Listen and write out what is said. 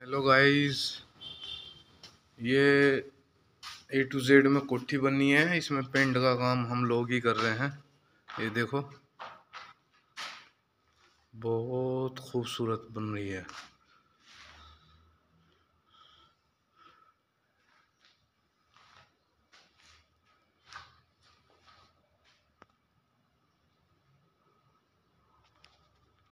Hello guys, ये A to Z में कोठी बनी है। इसमें पेंट का काम हम लोग ही कर रहे हैं। ये देखो, बहुत खूबसूरत बन रही है।